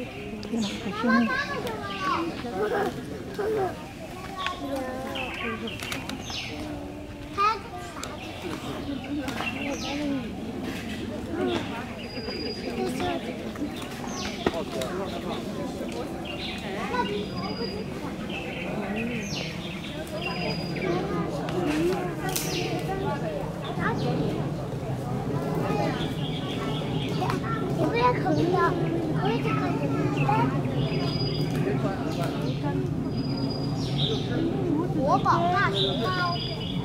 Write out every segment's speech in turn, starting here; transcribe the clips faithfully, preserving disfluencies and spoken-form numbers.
你不要口罩，我也是口罩。国宝大熊猫。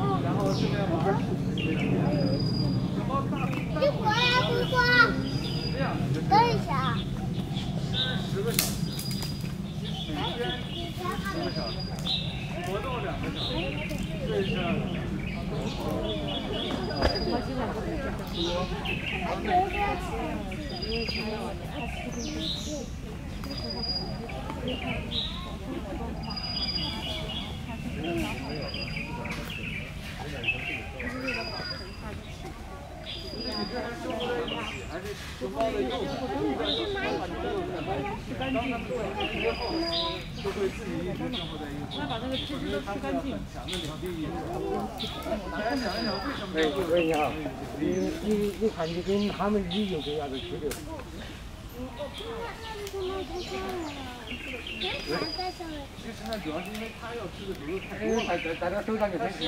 你回来，花花。等一下。十个小时。每天十个小时，活动两个小时，这是。熊猫的幼崽，当它们做完之后，就会自己一直生活在一起。把那个脂质都吃干净。很强的两地意识。大家想一想，为什么？喂喂，你好，你你你看你跟他们旅游有啥子区别？其实呢，主要是因为它要吃的植物太多了，在在在手上就可以。